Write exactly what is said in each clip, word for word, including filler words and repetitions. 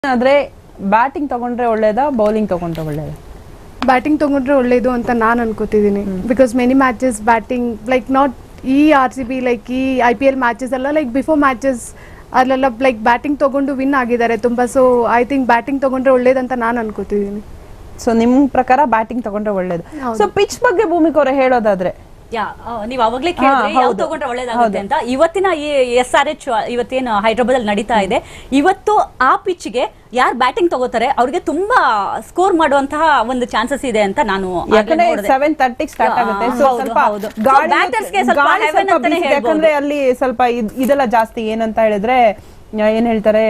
ಆದ್ರೆ ಬ್ಯಾಟಿಂಗ್ ತಗೊಂಡ್ರೆ ಒಳ್ಳೇದಾ ಬೌಲಿಂಗ್ ತಗೊಂಡ್ರೆ ಒಳ್ಳೇದಾ? ಬ್ಯಾಟಿಂಗ್ ತಗೊಂಡ್ರೆ ಒಳ್ಳೇದು ಅಂತ ನಾನು ಅನ್ಕೋತಿದ್ದೀನಿ. Because many matches batting like not ಈ ಆರ್ ಸಿ ಬಿ ಲೈಕ್ ಈ ಐ ಪಿ ಎಲ್ ಮ್ಯಾಚಸ್ ಎಲ್ಲ ಲೈಕ್ ಬಿಫೋರ್ ಮ್ಯಾಚಸ್ ಅಲ್ಲೆಲ್ಲ ಲೈಕ್ ಬ್ಯಾಟಿಂಗ್ ತಗೊಂಡು ವಿನ್ ಆಗಿದ್ದಾರೆ ತುಂಬಾ. ಸೊ ಐ ಥಿಂಕ್ ಬ್ಯಾಟಿಂಗ್ ತಗೊಂಡ್ರೆ ಒಳ್ಳೇದಂತ ನಾನು ಅನ್ಕೋತಿದ್ದೀನಿ. ಸೊ ನಿಮ್ ಪ್ರಕಾರ ಬ್ಯಾಟಿಂಗ್ ತಗೊಂಡ್ರೆ ಒಳ್ಳೇದು. ಸೊ ಪಿಚ್ ಬಗ್ಗೆ ಭೂಮಿಕ ಅವರೇ ಹೇಳೋದಾದ್ರೆ ಯಾ ನೀವು ಅವಾಗ್ಲೇ ಕೇಳಿದ್ರೆ ಯಾವ ತಗೊಂಡ್ರೆ ಒಳ್ಳೇದಾಗುತ್ತೆ ಅಂತ. ಇವತ್ತಿನ ಈ ಎಸ್ ಆರ್ ಎಚ್ ಇವತ್ತೇನು ಹೈದರಾಬಾದ್ ಅಲ್ಲಿ ನಡೀತಾ ಇದೆ, ಇವತ್ತು ಆ ಪಿಚ್ ಗೆ ಯಾರು ಬ್ಯಾಟಿಂಗ್ ತಗೋತಾರೆ ಅವ್ರಿಗೆ ತುಂಬಾ ಸ್ಕೋರ್ ಮಾಡುವಂತಹ ಒಂದು ಚಾನ್ಸಸ್ ಇದೆ ಅಂತ ನಾನು ಸೆವೆನ್ ತರ್ಟಿ ಸ್ಟಾರ್ಟ್ ಆಗುತ್ತೆ. ಯಾಕಂದ್ರೆ ಅಲ್ಲಿ ಸ್ವಲ್ಪ ಇದೆಲ್ಲ ಜಾಸ್ತಿ ಏನಂತ ಹೇಳಿದ್ರೆ ಏನ್ ಹೇಳ್ತಾರೆ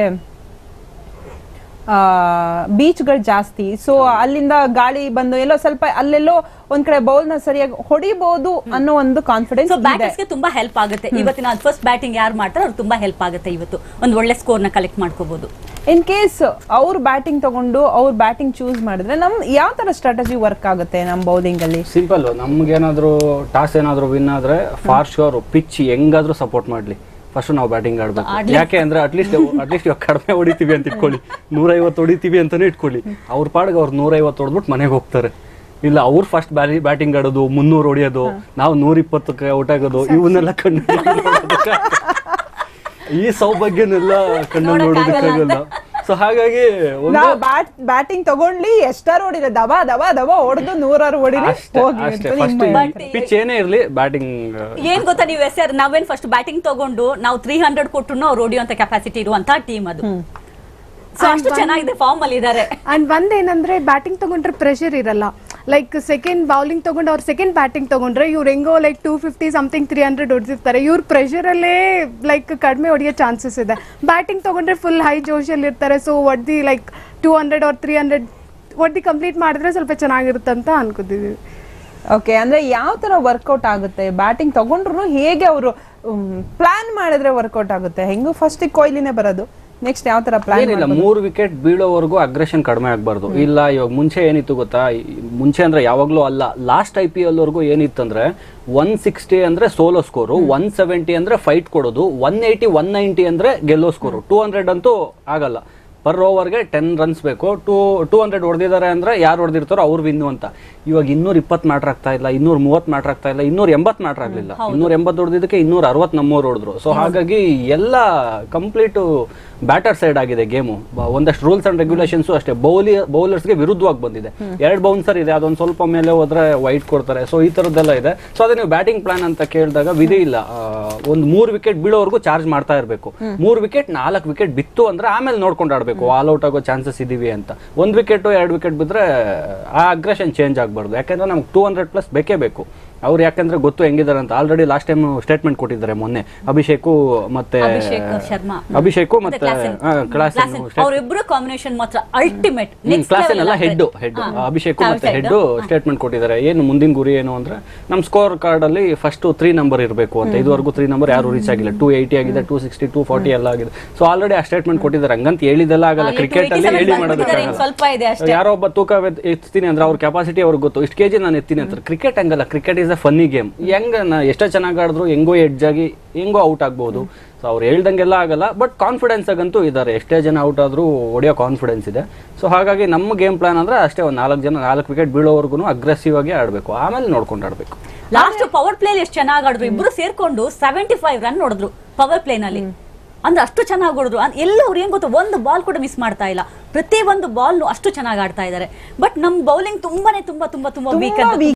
ಬೀಚ್ ಗಳು ಜಾಸ್ತಿ. ಸೊ ಅಲ್ಲಿಂದ ಗಾಳಿ ಬಂದು ಎಲ್ಲೋ ಸ್ವಲ್ಪ ಅಲ್ಲೆಲ್ಲೋ ಒಂದ್ ಕಡೆ ಬೌಲ್ ನ ಸರಿಯಾಗಿ ಹೊಡಿಬಹುದು ಅನ್ನೋ ಒಂದು ಕಾನ್ಫಿಡೆನ್ಸ್ ಬ್ಯಾಟರ್ಸ್ ಗೆ ತುಂಬಾ ಹೆಲ್ಪ್ ಆಗುತ್ತೆ. ಇವತ್ತಿನ ಫಸ್ಟ್ ಬ್ಯಾಟಿಂಗ್ ಯಾರು ಮಾಡ್ತಾರೆ ಅವ್ರು ತುಂಬಾ ಹೆಲ್ಪ್ ಆಗುತ್ತೆ. ಇವತ್ತು ಒಂದು ಒಳ್ಳೆ ಸ್ಕೋರ್ ನ ಕಲೆಕ್ಟ್ ಮಾಡ್ಕೋಬಹುದು. ಇನ್ ಕೇಸ್ ಅವ್ರು ಬ್ಯಾಟಿಂಗ್ ತಗೊಂಡು ಅವ್ರು ಬ್ಯಾಟಿಂಗ್ ಚೂಸ್ ಮಾಡಿದ್ರೆ ನಮ್ ಯಾವ ತರ ಸ್ಟ್ರಾಟಜಿ ವರ್ಕ್ ಆಗುತ್ತೆ ನಮ್ ಬೌಲಿಂಗ್ ಅಲ್ಲಿ? ಸಿಂಪಲ್, ನಮ್ಗೆ ಏನಾದ್ರು ಟಾಸ್ ಏನಾದ್ರು ವಿನ್ ಆದ್ರೆ ಫಾರ್ ಶೋರ್ ಪಿಚ್ ಹೆಂಗಾದ್ರೂ ಸಪೋರ್ಟ್ ಮಾಡ್ಲಿ, ಫಸ್ಟ್ ನಾವು ಬ್ಯಾಟಿಂಗ್ ಆಡ್ಬೇಕು. ಯಾಕೆ ಅಂದ್ರೆ ಅಟ್ಲೀಸ್ಟ್ ಅಟ್ಲೀಸ್ಟ್ ಇವಾಗ ಕಡಿಮೆ ಹೊಡಿತೀವಿ ಅಂತ ಇಟ್ಕೊಳ್ಳಿ, ನೂರೈವತ್ತು ಹೊಡಿತೀವಿ ಅಂತಾನೆ ಇಟ್ಕೊಳ್ಳಿ, ಅವ್ರ ಪಾಡ್ಗೆ ಅವ್ರು ನೂರೈವತ್ತು ಹೊಡೆದ್ಬಿಟ್ಟು ಮನೆಗೆ ಹೋಗ್ತಾರೆ. ಇಲ್ಲ ಅವ್ರು ಫಸ್ಟ್ ಬ್ಯಾಟಿಂಗ್ ಆಡೋದು, ಮುನ್ನೂರು ಹೊಡಿಯೋದು, ನಾವು ನೂರ ಇಪ್ಪತ್ತಕ್ಕೆ ಔಟ್ ಆಗೋದು, ಇವನ್ನೆಲ್ಲ ಕಣ್ಣು ಈ ಸೌಭಾಗ್ಯನೆಲ್ಲ ಕಣ್ಣು ನೋಡೋದಕ್ಕಾಗಲ್ಲ. ಸೊ ಹಾಗಾಗಿ ಬ್ಯಾಟಿಂಗ್ ತಗೊಂಡ್ಲಿ ಎಷ್ಟಾರು ಹೊಡಿಲ್ಲ, ದಬಾ ದಬಾ ದಬಾ ಹೊಡೆದು ನೂರಾರು ಹೊಡಿಲಿ. ಪಿಚ್ ಏನೇ ಇರ್ಲಿ ಬ್ಯಾಟಿಂಗ್ ಏನ್ ಗೊತ್ತಾ, ನೀವು ಎಸ್ ಆರ್ ನಾವೇನ್ ಫಸ್ಟ್ ಬ್ಯಾಟಿಂಗ್ ತಗೊಂಡು ನಾವು ತ್ರೀ ಹಂಡ್ರೆಡ್ ಕೊಟ್ಟು ಅವ್ರು ಹೊಡಿಯುವಂತ ಕೆಪಾಸಿಟಿ ಇರುವಂತಹ ಟೀಮ್ ಅದು. ಸೊ ಅಷ್ಟು ಚೆನ್ನಾಗಿದೆ, ಫಾರ್ಮ್ ಅಲ್ಲಿ ಇದಾರೆ. ಅಂಡ್ ಒಂದೇನಂದ್ರೆ ಬ್ಯಾಟಿಂಗ್ ತಗೊಂಡ್ರೆ ಪ್ರೆಷರ್ ಇರಲ್ಲ. ಲೈಕ್ ಸೆಕೆಂಡ್ ಬೌಲಿಂಗ್ ತಗೊಂಡು ಅವ್ರು ಸೆಕೆಂಡ್ ಬ್ಯಾಟಿಂಗ್ ತಗೊಂಡ್ರೆ ಇವ್ರು ಹೆಂಗೋ like two fifty something three hundred ಹೊಡೆದಿರ್ತಾರೆ, ಇವ್ರ ಪ್ರೆಷರ್ ಅಲ್ಲೇ ಲೈಕ್ ಕಡಿಮೆ ಹೊಡಿಯೋ ಚಾನ್ಸಸ್ ಇದೆ. ಬ್ಯಾಟಿಂಗ್ ತಗೊಂಡ್ರೆ ಫುಲ್ ಹೈ ಜೋಶಲ್ಲಿ ಇರ್ತಾರೆ. ಸೊ ಒಡ್ದಿ like two hundred or three hundred ಒಡ್ದಿ ಕಂಪ್ಲೀಟ್ ಮಾಡಿದ್ರೆ ಸ್ವಲ್ಪ ಚೆನ್ನಾಗಿರುತ್ತೆ ಅಂತ ಅನ್ಕೋತಿದೀವಿ. ಓಕೆ, ಅಂದ್ರೆ ಯಾವ ತರ ವರ್ಕೌಟ್ ಆಗುತ್ತೆ ಬ್ಯಾಟಿಂಗ್ ತಗೊಂಡ್ರು? ಹೇಗೆ ಅವರು ಪ್ಲಾನ್ ಮಾಡಿದ್ರೆ ವರ್ಕೌಟ್ ಆಗುತ್ತೆ? ಹೆಂಗು ಫಸ್ಟ್ ಕೊಹ್ಲಿನೇ ಬರೋದು, ನೆಕ್ಸ್ಟ್ ಯಾವ ತರ ಪ್ಲಾನ್? ಇಲ್ಲ, ಮೂರು ವಿಕೆಟ್ ಬೀಳೋವರೆಗೂ ಅಗ್ರೆಷನ್ ಕಡಿಮೆ ಆಗ್ಬಾರ್ದು. ಇಲ್ಲ ಇವಾಗ ಮುಂಚೆ ಏನಿತ್ತು ಗೊತ್ತಾ, ಮುಂಚೆ ಅಂದ್ರೆ ಯಾವಾಗ್ಲೂ ಅಲ್ಲ, ಲಾಸ್ಟ್ ಐ ಪಿ ಎಲ್ ವರ್ಗೂ ಏನಿತ್ತಂದ್ರೆ ಒನ್ ಸಿಕ್ಸ್ಟಿ ಅಂದ್ರೆ ಸೋಲೋ ಸ್ಕೋರು, ಒನ್ ಸೆವೆಂಟಿ ಅಂದ್ರೆ ಫೈಟ್ ಕೊಡೋದು, ಒನ್ ಏಯ್ಟಿ ಒನ್ ನೈಂಟಿ ಅಂದ್ರೆ ಗೆಲ್ಲೋ ಸ್ಕೋರು. ಟೂ ಹಂಡ್ರೆಡ್ ಅಂತೂ ಆಗಲ್ಲ, ಪರ್ ಓವರ್ಗೆ ಟೆನ್ ರನ್ಸ್ ಬೇಕು. ಟೂ ಟೂ ಹಂಡ್ರೆಡ್ ಹೊಡೆದಿದ್ದಾರೆ ಅಂದ್ರೆ ಯಾರು ಹೊಡೆದಿರ್ತಾರೋ ಅವ್ರು ವಿನ್ನು ಅಂತ. ಇವಾಗ ಇನ್ನೂರ ಇಪ್ಪತ್ತು ಮ್ಯಾಟ್ರ್ ಆಗ್ತಾ ಇಲ್ಲ, ಇನ್ನೂರ ಮೂವತ್ತು ಮ್ಯಾಟ್ರ್ ಆಗ್ತಾ ಇಲ್ಲ, ಇನ್ನೂರ ಎಂಬತ್ತು ಮ್ಯಾಟ್ರ್ ಆಗ್ಲಿಲ್ಲ. ಇನ್ನೂರ ಎಂಬತ್ತು ಹೊಡೆದಿದ್ದಕ್ಕೆ ಇನ್ನೂರ ಅರವತ್ತು ನಮ್ಮವ್ರು ಹೊಡೆದ್ರು. ಸೊ ಹಾಗಾಗಿ ಎಲ್ಲ ಕಂಪ್ಲೀಟು ಬ್ಯಾಟರ್ ಸೈಡ್ ಆಗಿದೆ ಗೇಮು. ಒಂದಷ್ಟು ರೂಲ್ಸ್ ಅಂಡ್ ರೆಗ್ಯುಲೇಷನ್ಸ್ ಅಷ್ಟೇ ಬೌಲಿ ಬೌಲರ್ಸ್ಗೆ ವಿರುದ್ಧವಾಗಿ ಬಂದಿದೆ. ಎರಡು ಬೌನ್ಸರ್ ಇದೆ, ಅದೊಂದು ಸ್ವಲ್ಪ ಮೇಲೆ ಹೋದ್ರೆ ವೈಟ್ ಕೊಡ್ತಾರೆ. ಸೊ ಈ ತರದ್ದೆಲ್ಲ ಇದೆ. ಸೊ ಅದೇ ನೀವು ಬ್ಯಾಟಿಂಗ್ ಪ್ಲಾನ್ ಅಂತ ಕೇಳಿದಾಗ ವಿಧಿ ಇಲ್ಲ, ಒಂದು ಮೂರು ವಿಕೆಟ್ ಬೀಳೋವರೆಗೂ ಚಾರ್ಜ್ ಮಾಡ್ತಾ ಇರಬೇಕು. ಮೂರು ವಿಕೆಟ್ ನಾಲ್ಕು ವಿಕೆಟ್ ಬಿತ್ತು ಅಂದ್ರೆ ಆಮೇಲೆ ನೋಡ್ಕೊಂಡು ಆಡ್ಬೇಕು, ಆಲ್ ಔಟ್ ಆಗೋ ಚಾನ್ಸಸ್ ಇದೀವಿ ಅಂತ. ಒಂದ್ ವಿಕೆಟ್ ಎರಡು ವಿಕೆಟ್ ಬಿದ್ರೆ ಆ ಅಗ್ರೆಷನ್ ಚೇಂಜ್ ಆಗಬಾರ್ದು. ಯಾಕಂದ್ರೆ ನಮ್ಗೆ ಟೂ ಹಂಡ್ರೆಡ್ ಪ್ಲಸ್ ಬೇಕೇ ಬೇಕು. ಅವ್ರು ಯಾಕಂದ್ರೆ ಗೊತ್ತು ಹೆಂಗಿದಾರೆ ಅಂತ. ಆಲ್ರೆಡಿ ಲಾಸ್ಟ್ ಟೈಮ್ ಸ್ಟೇಟ್ಮೆಂಟ್ ಕೊಟ್ಟಿದ್ದಾರೆ ಮೊನ್ನೆ, ಅಭಿಷೇಕು ಮತ್ತೆ ಶರ್ಮಾ ಅಭಿಷೇಕು ಮತ್ತೆ ಅವರಿಬ್ಬರು ಕಾಂಬಿನೇಷನ್ ಮಾತ್ರ ಅಲ್ಟಿಮೇಟ್. ಕ್ಲಾಸ್ ಎಲ್ಲ ಹೆಡ್ ಹೆಡ್ ಅಭಿಷೇಕು ಮತ್ತೆ ಹೆಡ್ ಸ್ಟೇಟ್ಮೆಂಟ್ ಕೊಟ್ಟಿದ್ದಾರೆ. ಏನು ಮುಂದಿನ ಗುರಿ ಏನು ಅಂದ್ರೆ ನಮ್ ಸ್ಕೋರ್ ಕಾರ್ಡ್ ಅಲ್ಲಿ ಫಸ್ಟ್ ತ್ರೀ ನಂಬರ್ ಇರಬೇಕು ಅಂತ. ಇದುವರೆಗೂ ತ್ರೀ ನಂಬರ್ ಯಾರು ರೀಚ್ ಆಗಿಲ್ಲ. ಟೂ ಏಯ್ಟಿ ಆಗಿದೆ, ಟೂ ಸಿಕ್ಸ್ಟಿ ಟೂ ಫಾರ್ಟಿ ಎಲ್ಲ ಆಗಿದೆ. ಸೊ ಆಲ್ರೆಡಿ ಆ ಸ್ಟೇಟ್ಮೆಂಟ್ ಕೊಟ್ಟಿದ್ದಾರೆ. ಹಂಗಂತ ಹೇಳಿದೆಲ್ಲ ಆಗಲ್ಲ, ಕ್ರಿಕೆಟ್ ಅಲ್ಲಿ ಹೇಳಿ ಮಾಡೋದಕ್ಕಾಗಲ್ಲ. ಯಾರೋ ಒಬ್ಬ ತೂಕ ಎತ್ತೀನಿ ಅಂದ್ರೆ ಅವ್ರ ಕೆಪಾಸಿಟಿ ಅವ್ರಿಗೆ ಗೊತ್ತು, ಇಷ್ಟು ಕೆಜಿ ನಾನು ಎತ್ತೀನಿ ಅಂತಾರೆ. ಕ್ರಿಕೆಟ್ ಹಂಗಲ್ಲ, cricket is a funny game. ಹೆಂಗ ಎಷ್ಟೋ ಚೆನ್ನಾಗಿ ಆಡಿದ್ರು ಹೆಂಗೋ ಎಡ್ಜ್ ಆಗಿ ಹೆಂಗೋ ಔಟ್ ಆಗ್ಬಹುದು. ಸೊ ಅವ್ರು ಹೇಳ್ದಂಗೆಲ್ಲ ಆಗಲ್ಲ, ಬಟ್ ಕಾನ್ಫಿಡೆನ್ಸ್ ಆಗಂತೂ ಇದ್ದಾರೆ. ಎಷ್ಟೇ ಜನ ಔಟ್ ಆದ್ರೂ ಹೊಡೆಯೋ ಕಾನ್ಫಿಡೆನ್ಸ್ ಇದೆ. ಸೊ ಹಾಗಾಗಿ ನಮ್ಮ ಗೇಮ್ ಪ್ಲಾನ್ ಅಂದ್ರೆ ಅಷ್ಟೇ, ಒಂದು ನಾಲ್ಕು ಜನ ನಾಲ್ಕು ವಿಕೆಟ್ ಬೀಳೋವರೆಗೂ ಅಗ್ರೆಸಿವ್ ಆಗಿ ಆಡಬೇಕು, ಆಮೇಲೆ ನೋಡ್ಕೊಂಡು ಆಡಬೇಕು. ಲಾಸ್ಟ್ ಪವರ್ ಪ್ಲೇ ಎಷ್ಟು ಚೆನ್ನಾಗಿ ಆಡಿದ್ರು ಇಬ್ರು ಸೇರ್ಕೊಂಡು ಸೆವೆಂಟಿ ಫೈವ್ ರನ್ ನೋಡಿದ್ರು ಪವರ್ ಪ್ಲೇ ನಲ್ಲಿ. ಅಂದ್ರೆ ಅಷ್ಟು ಚೆನ್ನಾಗಿ ಹೊಡೆದ್ರು. ಎಲ್ಲೂ ಅವ್ರು ಏನ್ ಗೊತ್ತು, ಒಂದು ಬಾಲ್ ಕೂಡ ಮಿಸ್ ಮಾಡ್ತಾ ಇಲ್ಲ. ಪ್ರತಿ ಒಂದು ಬಾಲ್ ಅಷ್ಟು ಚೆನ್ನಾಗಿ ಆಡ್ತಾ ಇದ್ದಾರೆ. ಬಟ್ ನಮ್ ಬೌಲಿಂಗ್ ತುಂಬಾನೇ ತುಂಬಾ ತುಂಬಾ ತುಂಬಾ ವೀಕ್.